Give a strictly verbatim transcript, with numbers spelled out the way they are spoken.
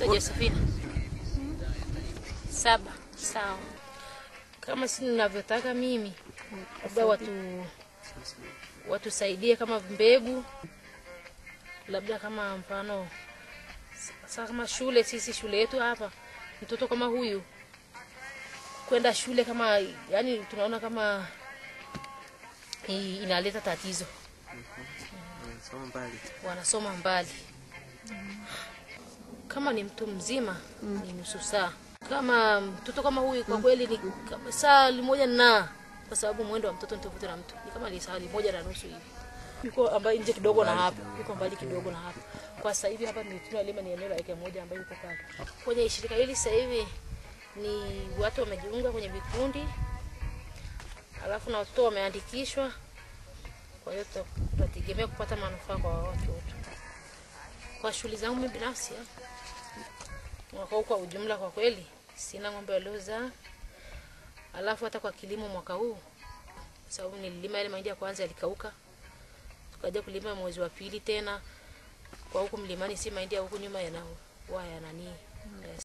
Naitwa Josephine. Saba. Sawa. Kama si ninavyotaka mimi, labda watu watusaidie kama mbegu, labda kama mfano sasa kama shule, sisi shule yetu hapa mtoto kama huyu kwenda shule kama, yani tunaona kama inaleta tatizo. Wanasoma mbali. Wanasoma mbali. Kama ni mtu mzima mm. ni nusu saa. Kama mtoto kama huyu kwa kweli ni saa moja na, kwa sababu mwendo wa mtoto ni tofauti na mtu. Ni kama ni saa moja na nusu hivi. Yuko ambaye nje kidogo na hapa, yuko mbali kidogo na hapa. Kwa sasa hivi hapa ni tunalima ni eneo la eka moja ambayo yuko pale. Kwenye shirika hili sasa hivi ni watu wamejiunga kwenye vikundi. Alafu na watoto wameandikishwa. Kwa hiyo tutategemea kupata manufaa kwa watu wote. Kwa shughuli zangu mimi binafsi, mwaka huu kwa ujumla kwa kweli sina ng'ombe waliozaa. Alafu hata kwa kilimo mwaka huu, sababu nililima ile mahindi ya kwanza yalikauka, tukaja kulima mwezi wa pili tena. Kwa huku mlimani si mahindi ya huku nyuma yanao waya nani.